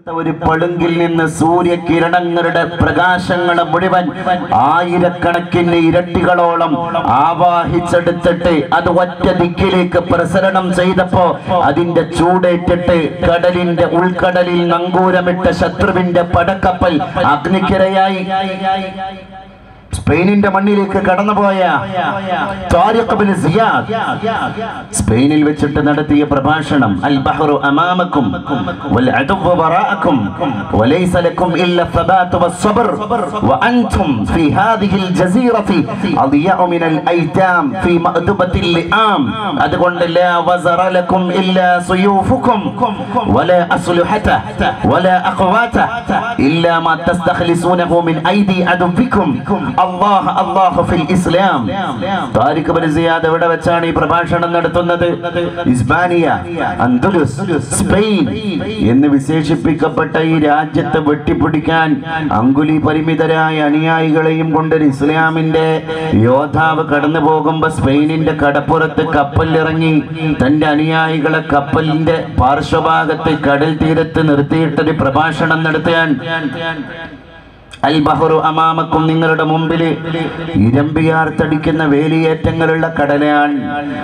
ഒരു പളുങ്കിൽ നിന്ന് സൂര്യകിരണങ്ങളുടെ പ്രകാശങ്ങളെ മുഴുവൻ ആയിരക്കണക്കിന് ഇരട്ടികളോളം ആവാഹിച്ചെടുത്തിട്ട് അത് ഒറ്റ ദിക്കിലേക്ക് പ്രസരണം ചെയ്തപ്പോ അതിന്റെ ചൂടേറ്റിട്ട് കടലിന്റെ ഉൾക്കടലിൽ നങ്കൂരമിട്ട ശത്രുവിന്റെ പടക്കപ്പൽ അഗ്നിക്കിരയായി. സ്പെയിനിന്റെ മണ്ണിലേക്ക് കടന്നുപോയ താരിഖ് ഇബ്നു സിയാദ് സ്പെയിനിൽ വെച്ചിട്ട് നടത്തിയ പ്രഭാഷണം അൽ ബഹ്റു അമാമക്കും വൽ അദവ വറാഅക്കും വലൈസ ലക്കും ഇല്ല الثبات والصبر وانتم في هذه الجزيره اضيع من الايتام في مأدبة اللئام. അതുകൊണ്ട് لا وزر لكم الا سيوفكم ولا أسلحته ولا أقواته إلا ما تستخلصونه من أيدي عدوكم. അല്ലാഹ് അല്ലാഹു ഫിൽ ഇസ്ലാം. താരിഖ് ഇബ്നു സിയാദ് എവിടെ വെച്ചാണ് ഈ പ്രഭാഷണം നടത്തുന്നത്? ഇസ്ബാനിയ, അന്ദലസ്, സ്പെയിൻ എന്ന് വിശേഷിപ്പിക്കപ്പെട്ട ഈ രാജ്യത്തെ വെട്ടിപ്പിടിക്കാൻ അങ്കുലി പരിമിതരായ അനുയായികളെയും കൊണ്ട് ഇസ്ലാമിന്റെ യോദ്ധാവ് കടന്നു പോകുമ്പോ സ്പെയിനിന്റെ കടപ്പുറത്ത് കപ്പലിറങ്ങി തന്റെ അനുയായികളെ കപ്പലിന്റെ പാർശ്വഭാഗത്ത് കടൽ തീരത്ത് നിർത്തിയിട്ടൊരു പ്രഭാഷണം നടത്താൻ അൽ ബഹ്റു അമാമക്കും നിങ്ങളുടെ മുമ്പിൽ ഇരമ്പിയാർത്തടിക്കുന്ന വേലിയേറ്റങ്ങളുള്ള കടലാണ്.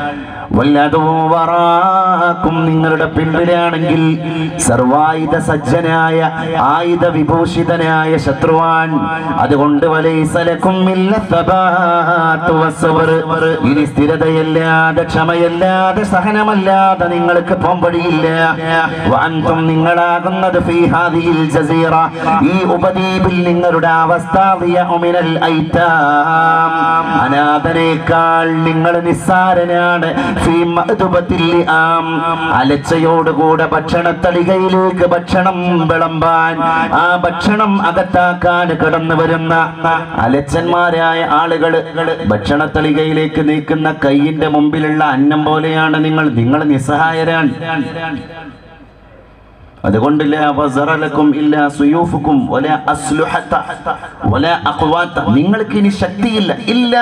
വല്ലതുവറാക്കും നിങ്ങളുടെ പിന്നിലാണെങ്കിൽ സർവായുധ സജ്ജനായ ആയുധ വിഭൂഷിതനായ ശത്രുവാൻ. അതുകൊണ്ട് വലൈസലക്കും ഇല്ല തബാതു വസ്സബർ. ഇനി സ്ഥിരതയല്ലാതെ ക്ഷമയല്ലാതെ സഹനമല്ലാതെ നിങ്ങൾക്ക് പോംപടിയില്ല. വഅൻതും നിങ്ങളാകുന്നത് ഫീ ഹാദിഹിൽ ജസീറ ഈ ഉപദ്വീപിൽ നിങ്ങളുടെ അവസ്ഥ മിനൽ ഐതാം അനാഥനേക്കാൾ നിങ്ങൾ നിസ്സാരനാണ്. അലച്ചയോടുകൂടെ ഭക്ഷണത്തളികയിലേക്ക് ഭക്ഷണം വിളമ്പാൻ ആ ഭക്ഷണം അകത്താക്കാൻ കടന്നു വരുന്ന അലച്ചന്മാരായ ആളുകൾ ഭക്ഷണത്തളികയിലേക്ക് നീക്കുന്ന കൈയിന്റെ മുമ്പിലുള്ള അന്നം പോലെയാണ് നിങ്ങൾ നിസ്സഹായരാണ്. അതുകൊണ്ട് നിങ്ങൾക്ക് ഇനി ശക്തിയില്ല.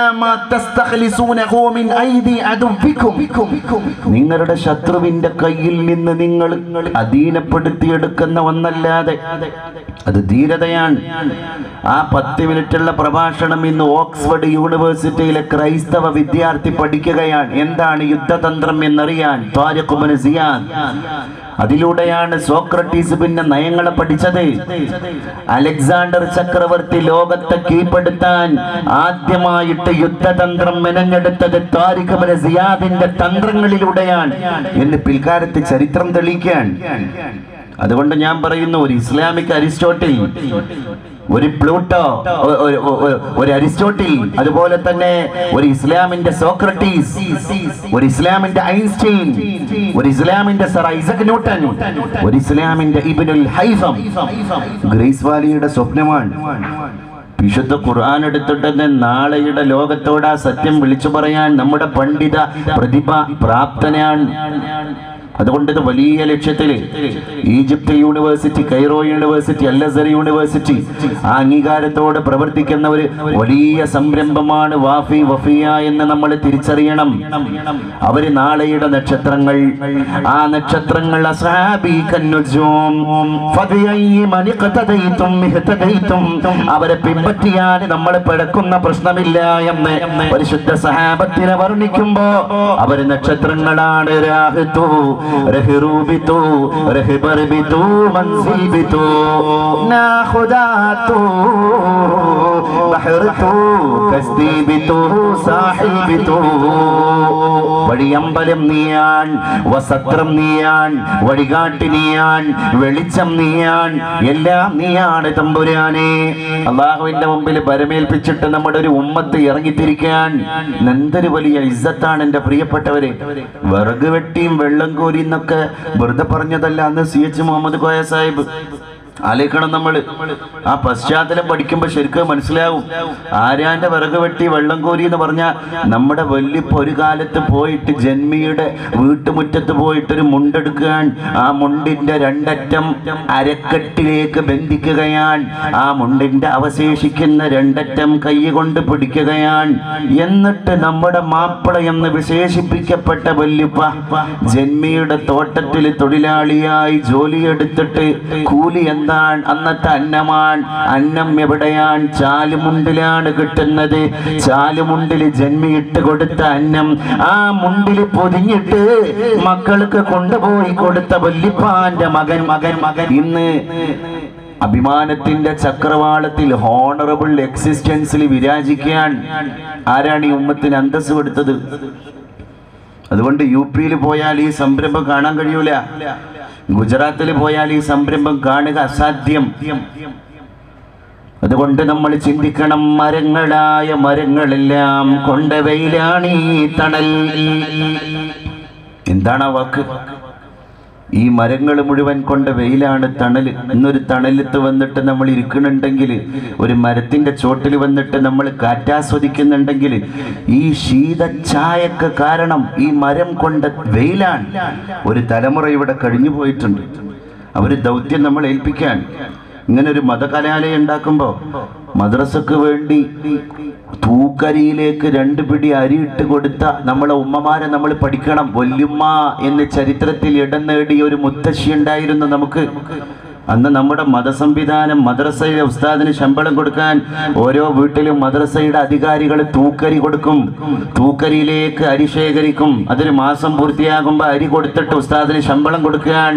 നിങ്ങളുടെ ശത്രുവിന്റെ കയ്യിൽ നിന്ന് നിങ്ങൾ അധീനപ്പെടുത്തിയെടുക്കുന്ന ഒന്നല്ലാതെ അത് ധീരതയാണ്. ആ 10 മിനിറ്റുള്ള പ്രഭാഷണം ഇന്ന് ഓക്സ്ഫോർഡ് യൂണിവേഴ്സിറ്റിയിലെ ക്രൈസ്തവ വിദ്യാർത്ഥി പഠിക്കുകയാണ്. എന്താണ് യുദ്ധതന്ത്രം എന്നറിയാൻ താരിഖ് ഇബ്നു സിയാദ്. അതിലൂടെയാണ് സോക്രട്ടീസ് പിന്നെ നയങ്ങളെ പഠിച്ചത്. അലക്സാണ്ടർ ചക്രവർത്തി ലോകത്തെ കീഴ്പ്പെടുത്താൻ ആദ്യമായിട്ട് യുദ്ധതന്ത്രം മെനഞ്ഞെടുത്തത് താരിഖ് ഇബ്നു സിയാദിന്റെ തന്ത്രങ്ങളിലൂടെയാണ് എന്ന് പിൽക്കാലത്ത് ചരിത്രം തെളിയിക്കാൻ. അതുകൊണ്ട് ഞാൻ പറയുന്നു, ഒരു ഇസ്ലാമിക് അരിസ്റ്റോട്ടിൽ, ഒരു പ്ലൂട്ടോ, ഒരു അരിസ്റ്റോട്ടിൽ, അതുപോലെ തന്നെ ഒരു ഇസ്ലാമിന്റെ സോക്രട്ടീസ്, ഒരു ഇസ്ലാമിന്റെ ഐൻസ്റ്റീൻ, ഒരു ഇസ്ലാമിന്റെ സർ ഐസക് ന്യൂട്ടൻ, ഒരു ഇസ്ലാമിന്റെ ഇബ്നുൽ ഹൈസം ഗ്രേസ് വാലിയുടെ സ്വപ്നമാണ്. വിശുദ്ധ ഖുർആൻ എടുത്തിട്ട് നാളെയുടെ ലോകത്തോട് ആ സത്യം വിളിച്ചു പറയാൻ നമ്മുടെ പണ്ഡിത പ്രതിഭ പ്രാപ്തനാണ്. അതുകൊണ്ട് ഇത് വലിയ ലക്ഷ്യത്തിൽ Egypt university, Cairo university, al Azhar university ആ അംഗീകാരത്തോട് പ്രവർത്തിക്കുന്ന ഒരു വലിയ സംരംഭമാണ് വാഫി വഫിയ എന്ന് നമ്മൾ തിരിച്ചറിയണം. അവര് നാളെയുടെ നക്ഷത്രങ്ങൾ, ആ നക്ഷത്രങ്ങൾ അവരെ പിൻപറ്റിയാൽ നമ്മൾ പിഴക്കുന്ന പ്രശ്നമില്ല എന്ന് പരിശുദ്ധ സഹാബത്തിനെ വർണ്ണിക്കുമ്പോ അവര് നക്ഷത്രങ്ങളാണ്. രാഹത്തു رهروبتو رهبربتو منزلبتو ناخداتو بحرتو كسديبتو ساحلبتو വഴിയമ്പലം നീയാൻ, വസത്രം നീയാൻ, വഴികാട്ടി നീയാൻ, വെളിച്ചം നീയാൻ, എല്ലാം നീയാണ് തമ്പുരാനെ. അള്ളാഹുവിന്റെ മുമ്പിൽ പരമേൽപ്പിച്ചിട്ട് നമ്മുടെ ഒരു ഉമ്മത്ത് ഇറങ്ങിത്തിരിക്കാൻ എന്തൊരു വലിയ ഇസ്സത്താണ് എന്റെ പ്രിയപ്പെട്ടവരെ. വിറക് വെട്ടിയും വെള്ളം കോരിന്നൊക്കെ വെറുതെ പറഞ്ഞതല്ല. അന്ന് CH മുഹമ്മദ് കോയ സാഹിബ് ആലോചിക്കണം നമ്മൾ. ആ പശ്ചാത്തലം പഠിക്കുമ്പോൾ ശരിക്കും മനസ്സിലാവും. ആരാന്റെ വിറക് വെട്ടി വെള്ളം കോരി എന്ന് പറഞ്ഞാൽ നമ്മുടെ വല്യപ്പ ഒരു കാലത്ത് പോയിട്ട് ജന്മിയുടെ വീട്ടുമുറ്റത്ത് പോയിട്ടൊരു മുണ്ടെടുക്കാൻ ആ മുണ്ടിന്റെ രണ്ടറ്റം അരക്കെട്ടിലേക്ക് ബന്ധിക്കുകയാണ്. ആ മുണ്ടിന്റെ അവശേഷിക്കുന്ന രണ്ടറ്റം കൈ കൊണ്ട് പിടിക്കുകയാണ്. എന്നിട്ട് നമ്മുടെ മാപ്പിള എന്ന് വിശേഷിപ്പിക്കപ്പെട്ട വല്യപ്പ ജന്മിയുടെ തോട്ടത്തിൽ തൊഴിലാളിയായി ജോലിയെടുത്തിട്ട് കൂലി എന്താണ് അന്നത്തെ അന്നമാണ്. അന്നം എവിടെയാണ്? ചാലുമുണ്ടിലാണ് കിട്ടുന്നത്. ചാലുമുണ്ടിൽ ജന്മിയിട്ട് കൊടുത്ത അന്നം ആ മുണ്ടിൽ പൊതിഞ്ഞിട്ട് മക്കൾക്ക് കൊണ്ടുപോയി കൊടുത്ത വല്യപ്പാന്റെ മകൻ ഇന്ന് അഭിമാനത്തിന്റെ ചക്രവാളത്തിൽ ഹോണറബിൾ എക്സിസ്റ്റൻസിൽ വിരാജിക്കാൻ ആരാണ് ഈ ഉമ്മത്തിന് അന്തസ്സ് കൊടുത്തത്? അതുകൊണ്ട് യു പിയിൽ പോയാൽ ഈ സംരംഭം കാണാൻ കഴിയൂല. ഗുജറാത്തിൽ പോയാൽ ഈ സംരംഭം കാണുക അസാധ്യം. അതുകൊണ്ട് നമ്മൾ ചിന്തിക്കണം, മരങ്ങളായ മരങ്ങളെല്ലാം കൊണ്ട വെയിലാണ് ഈ തണൽ. എന്താണ് ആ വാക്ക്? ഈ മരങ്ങൾ മുഴുവൻ കൊണ്ട വെയിലാണ് തണൽ. ഇന്നൊരു തണലത്ത് വന്നിട്ട് നമ്മൾ ഇരിക്കുന്നുണ്ടെങ്കിൽ, ഒരു മരത്തിന്റെ ചോട്ടിൽ വന്നിട്ട് നമ്മൾ കാറ്റാസ്വദിക്കുന്നുണ്ടെങ്കിൽ, ഈ ശീതഛായക്ക് കാരണം ഈ മരം കൊണ്ട വെയിലാണ്. ഒരു തലമുറ ഇവിടെ കഴിഞ്ഞു പോയിട്ടുണ്ട്. അവർ ദൗത്യം നമ്മൾ ഏൽപ്പിക്കാൻ. ഇങ്ങനെ ഒരു മതകലാലയം ഉണ്ടാക്കുമ്പോൾ മദ്രസക്ക് വേണ്ടി തൂക്കരിയിലേക്ക് 2 പിടി അരി ഇട്ട് കൊടുത്ത നമ്മളെ ഉമ്മമാരെ നമ്മൾ പഠിക്കണം. വല്യുമ്മ എന്ന് ചരിത്രത്തിൽ ഇടം നേടിയ ഒരു മുത്തശ്ശി ഉണ്ടായിരുന്നു നമുക്ക്. അന്ന് നമ്മുടെ മതസംവിധാനം, മദ്രസയിലെ ഉസ്താദിന് ശമ്പളം കൊടുക്കാൻ ഓരോ വീട്ടിലും മദ്രസയുടെ അധികാരികൾ തൂക്കരി കൊടുക്കും. തൂക്കരിയിലേക്ക് അരി ശേഖരിക്കും. അതൊരു മാസം പൂർത്തിയാകുമ്പോൾ അരി കൊടുത്തിട്ട് ഉസ്താദിന് ശമ്പളം കൊടുക്കാൻ.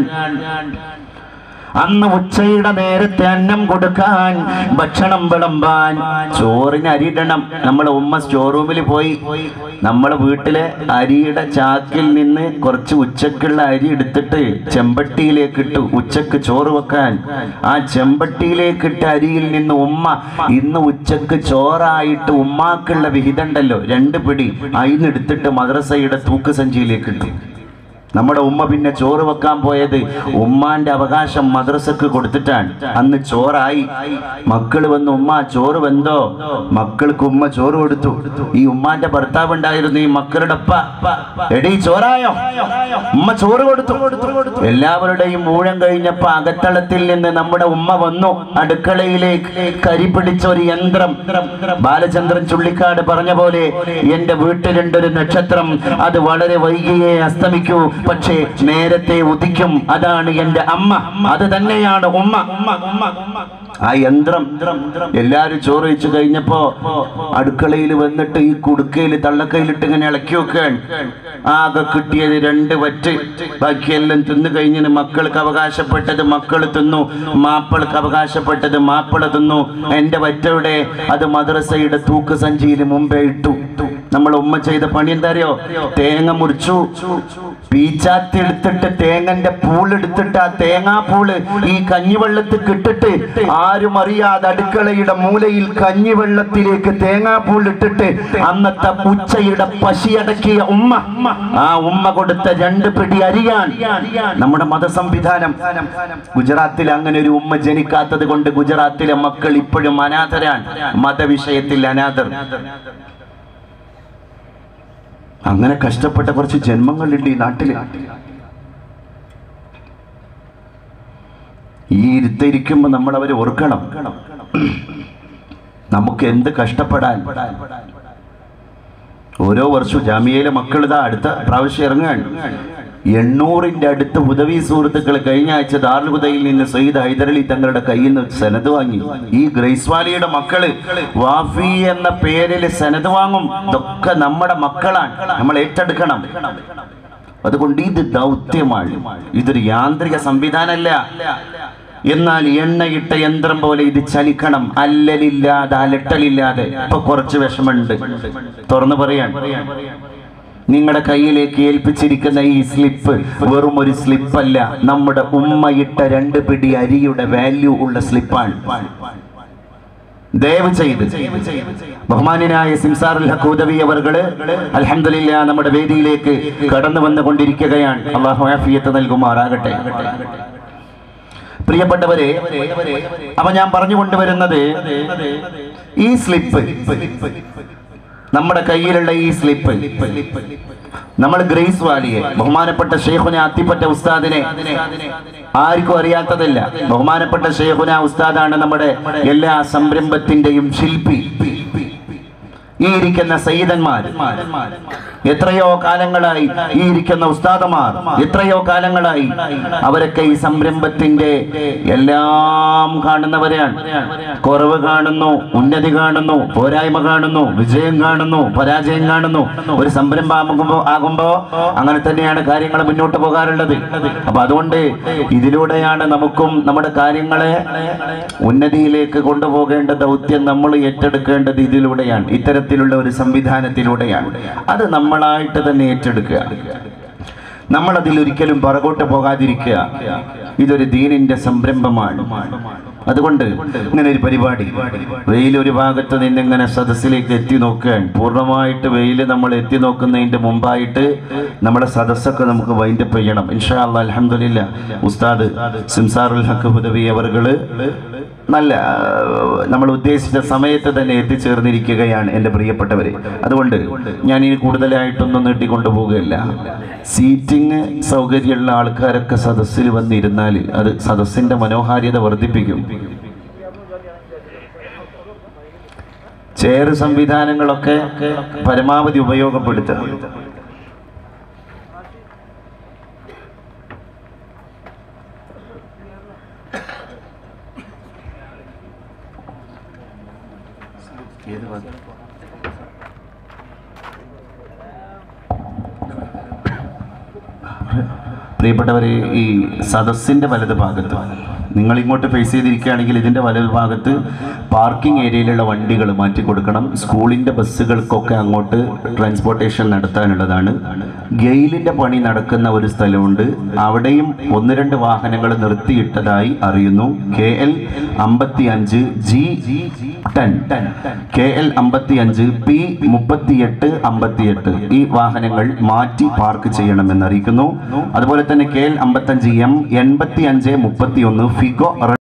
അന്ന് ഉച്ചയുടെ നേരത്തെ അന്നം കൊടുക്കാൻ, ഭക്ഷണം വിളമ്പാൻ, ചോറിന് അരിയിടണം. നമ്മളെ ഉമ്മ സ്റ്റോർ റൂമിൽ പോയി നമ്മളെ വീട്ടിലെ അരിയുടെ ചാക്കിൽ നിന്ന് കുറച്ച് ഉച്ചക്കുള്ള അരി എടുത്തിട്ട് ചെമ്പട്ടിയിലേക്ക് ഇട്ടു ഉച്ചക്ക് ചോറ് വെക്കാൻ. ആ ചെമ്പട്ടിയിലേക്കിട്ട അരിയിൽ നിന്ന് ഉമ്മ ഇന്ന് ഉച്ചക്ക് ചോറായിട്ട് ഉമ്മാക്കുള്ള വിഹിതം ഉണ്ടല്ലോ 2 പിടി, അതിന് എടുത്തിട്ട് മദ്രസയുടെ തൂക്ക് സഞ്ചിയിലേക്ക് ഇട്ടു. നമ്മുടെ ഉമ്മ പിന്നെ ചോറ് വെക്കാൻ പോയത് ഉമ്മാന്റെ അവകാശം മദ്രസക്ക് കൊടുത്തിട്ടാണ്. അന്ന് ചോറായി. മക്കൾ വന്ന് ഉമ്മ ചോറ് വെന്തോ? മക്കൾക്ക് ഉമ്മ ചോറ് കൊടുത്തു. ഈ ഉമ്മാന്റെ ഭർത്താവ് ഉണ്ടായിരുന്നു, ഈ മക്കളുടെ അപ്പ, എടീ ചോറായോ? ഉമ്മ ചോറ് കൊടുത്തു. എല്ലാവരുടെയും ഊഴം കഴിഞ്ഞപ്പോ അകത്തളത്തിൽ നിന്ന് നമ്മുടെ ഉമ്മ വന്നു. അടുക്കളയിലേക്ക് കരി പിടിച്ച ഒരു യന്ത്രം. ബാലചന്ദ്രൻ ചുള്ളിക്കാട് പറഞ്ഞ പോലെ, എന്റെ വീട്ടിലുണ്ടൊരു നക്ഷത്രം, അത് വളരെ വൈകിയേ അസ്തമിക്കൂ, പക്ഷേ നേരത്തെ ഉദിക്കും. അതാണ് എന്റെ അമ്മ, അത് തന്നെയാണ് ഉമ്മ. ആ യന്ത്രം എല്ലാരും ചോറ് വെച്ച് കഴിഞ്ഞപ്പോ അടുക്കളയിൽ വന്നിട്ട് ഈ കുടുക്കയിൽ തള്ളക്കയിലിട്ട് ഇങ്ങനെ ഇളക്കി വെക്കാൻ. ആകെ കിട്ടിയത് 2 വറ്റ്. ബാക്കിയെല്ലാം തിന്നു കഴിഞ്ഞിന് മക്കൾക്ക് അവകാശപ്പെട്ടത് മക്കൾ തിന്നു, മാപ്പിൾക്ക് അവകാശപ്പെട്ടത് മാപ്പിള തിന്നു. എന്റെ വറ്റയുടെ അത് മദ്രസയുടെ തൂക്ക് സഞ്ചിയിൽ മുമ്പേ ഇട്ടു. നമ്മൾ ഉമ്മ ചെയ്ത പണി എന്താ അറിയോ? തേങ്ങ മുറിച്ചു, പീച്ചാത്തി എടുത്തിട്ട് തേങ്ങന്റെ പൂളെടുത്തിട്ട് ആ തേങ്ങാപ്പൂള് ഈ കഞ്ഞിവെള്ളത്തിൽ കിട്ടിട്ട് ആരും അറിയാതെ അടുക്കളയുടെ മൂലയിൽ കഞ്ഞിവെള്ളത്തിലേക്ക് തേങ്ങാപ്പൂളിട്ടിട്ട് അന്നത്തെ ഉച്ചയുടെ പശിയടക്കിയ ഉമ്മ, ആ ഉമ്മ കൊടുത്ത 2 പിടി അരിയാൻ നമ്മുടെ മതസംവിധാനം. ഗുജറാത്തിൽ അങ്ങനെ ഒരു ഉമ്മ ജനിക്കാത്തത് കൊണ്ട് ഗുജറാത്തിലെ മക്കൾ ഇപ്പോഴും അനാഥരാണ്, മതവിഷയത്തിൽ അനാഥർ. അങ്ങനെ കഷ്ടപ്പെട്ട കുറച്ച് ജന്മങ്ങളുണ്ട് ഈ നാട്ടില്. ഈ ഇരുത്തിരിക്കുമ്പോ നമ്മൾ അവരെ ഓർക്കണം. നമുക്ക് എന്ത് കഷ്ടപ്പെടാൻ. ഓരോ വർഷവും ജാമിയയിലെ മക്കൾ ഇതാ അടുത്ത പ്രാവശ്യം ഇറങ്ങാൻ. 800ന്റെ അടുത്ത് ഹുദവി സുഹൃത്തുക്കൾ കഴിഞ്ഞ ആഴ്ച ദാറുൽ ഹുദയിൽ നിന്ന് സയ്യിദ് ഹൈദരലി തങ്ങളുടെ കയ്യിൽ നിന്ന് സനത് വാങ്ങി. ഈ ഗ്രേസ് വാലിയുടെ മക്കള് വാഫി എന്ന പേരിൽ സനത് വാങ്ങും. ഇതൊക്കെ നമ്മുടെ മക്കളാണ്, നമ്മൾ ഏറ്റെടുക്കണം. അതുകൊണ്ട് ഇത് ദൗത്യമാണ്, ഇതൊരു യാന്ത്രിക സംവിധാനമല്ല. എന്നാൽ എണ്ണയിട്ട യന്ത്രം പോലെ ഇത് ചലിക്കണം, അല്ലലില്ലാതെ അലട്ടലില്ലാതെ. ഇപ്പൊ കുറച്ച് വിഷമമുണ്ട്, തുറന്നു പറയാൻ. നിങ്ങളുടെ കയ്യിലേക്ക് ഏൽപ്പിച്ചിരിക്കുന്ന ഈ സ്ലിപ്പ് വെറും ഒരു സ്ലിപ്പല്ല, നമ്മുടെ ഉമ്മയിട്ട 2 പിടി അരിയുടെ വാല്യൂ ഉള്ള സ്ലിപ്പാണ്. ദയവ് ചെയ്ത് ബഹുമാന്യനായ സിംസാറുൽ ഹഖ് ഹുദവി അവർകള് അൽഹംദുലില്ലാ നമ്മുടെ വേദിയിലേക്ക് കടന്നു വന്നുകൊണ്ടിരിക്കുകയാണ്. അല്ലാഹു ആഫിയത്ത് നൽകുമാറാകട്ടെ. പ്രിയപ്പെട്ടവരെ, അപ്പൊ ഞാൻ പറഞ്ഞുകൊണ്ടുവരുന്നത്, ഈ സ്ലിപ്പ്, നമ്മുടെ കയ്യിലുള്ള ഈ സ്ലിപ്പ്, നമ്മൾ ഗ്രേസ് വാലിയെ, ബഹുമാനപ്പെട്ട ഷെയ്ഖുന അത്തിപ്പറ്റ ഉസ്താദിനെ ആർക്കും അറിയാത്തതല്ല. ബഹുമാനപ്പെട്ട ഷെയ്ഖുന ഉസ്താദാണ് നമ്മുടെ എല്ലാ സംരംഭത്തിന്റെയും ശില്പി. ഈ ഇരിക്കുന്ന സയ്യിദന്മാർ, എത്രയോ കാലങ്ങളായി ഈ ഇരിക്കുന്ന ഉസ്താദമാർ, എത്രയോ കാലങ്ങളായി അവരൊക്കെ ഈ സംരംഭത്തിന്റെ എല്ലാം കാണുന്നവരാണ്. കുറവ് കാണുന്നു, ഉന്നതി കാണുന്നു, പോരായ്മ കാണുന്നു, വിജയം കാണുന്നു, പരാജയം കാണുന്നു. ഒരു സംരംഭം ആകുമ്പോ അങ്ങനെ തന്നെയാണ് കാര്യങ്ങൾ മുന്നോട്ട് പോകാറുള്ളത്. അപ്പൊ അതുകൊണ്ട് ഇതിലൂടെയാണ് നമുക്കും നമ്മുടെ കാര്യങ്ങളെ ഉന്നതിയിലേക്ക് കൊണ്ടുപോകേണ്ട ദൗത്യം നമ്മൾ ഏറ്റെടുക്കേണ്ടത്. ഇതിലൂടെയാണ്, ഇത്തരത്തിലുള്ള ഒരു സംവിധാനത്തിലൂടെയാണ്. അത് നമ്മളായിട്ട് തന്നെ ഏറ്റെടുക്കുക. നമ്മളതിൽ ഒരിക്കലും പുറകോട്ട് പോകാതിരിക്കുക. ഇതൊരു ദീനിന്റെ സംരംഭമാണ്. അതുകൊണ്ട് ഇങ്ങനെ ഒരു പരിപാടി, വെയിൽ ഒരു ഭാഗത്ത് നിന്നിങ്ങനെ സദസ്സിലേക്ക് എത്തി നോക്കുകയാണ്. പൂർണ്ണമായിട്ട് വെയിൽ നമ്മൾ എത്തി നോക്കുന്നതിന്റെ മുമ്പായിട്ട് നമ്മുടെ സദസ്സൊക്കെ നമുക്ക് വൈൻഡപ്പ് ചെയ്യണം ഇൻഷാ അല്ലാഹ്. അൽഹംദുലില്ലാ, ഉസ്താദ് സിംസാറുൽ ഹഖ് ഹുദവി അവർകള് നല്ല നമ്മൾ ഉദ്ദേശിച്ച സമയത്ത് തന്നെ എത്തിച്ചേർന്നിരിക്കുകയാണ് എൻ്റെ പ്രിയപ്പെട്ടവരെ. അതുകൊണ്ട് ഞാൻ ഇനി കൂടുതലായിട്ടൊന്നും നീട്ടിക്കൊണ്ടു പോവുകയില്ല. സീറ്റിംഗ് സൗകര്യമുള്ള ആൾക്കാരൊക്കെ സദസ്സിൽ വന്നിരുന്നാൽ അത് സദസ്സിന്റെ മനോഹാരിത വർദ്ധിപ്പിക്കും. ചെയർ സംവിധാനങ്ങളൊക്കെ പരമാവധി ഉപയോഗപ്പെടുത്തുക. പ്രിയപ്പെട്ടവരെ, ഈ സദസ്സിന്റെ വലത് ഭാഗത്ത് നിങ്ങൾ ഇങ്ങോട്ട് ഫേസ് ചെയ്തിരിക്കുകയാണെങ്കിൽ ഇതിന്റെ വലത് ഭാഗത്ത് പാർക്കിംഗ് ഏരിയയിലുള്ള വണ്ടികൾ മാറ്റി കൊടുക്കണം. സ്കൂളിന്റെ ബസ്സുകൾക്കൊക്കെ അങ്ങോട്ട് ട്രാൻസ്പോർട്ടേഷൻ നടത്താനുള്ളതാണ്. ഗെയിലിന്റെ പണി നടക്കുന്ന ഒരു സ്ഥലമുണ്ട്, അവിടെയും 1-2 വാഹനങ്ങൾ നിർത്തിയിട്ടതായി അറിയുന്നു. KL 55 G10, KL 55 P3858 ഈ വാഹനങ്ങൾ മാറ്റി പാർക്ക് ചെയ്യണമെന്ന് അറിയിക്കുന്നു. അതുപോലെ തന്നെ KL 55 M 8531 ഫിഗോ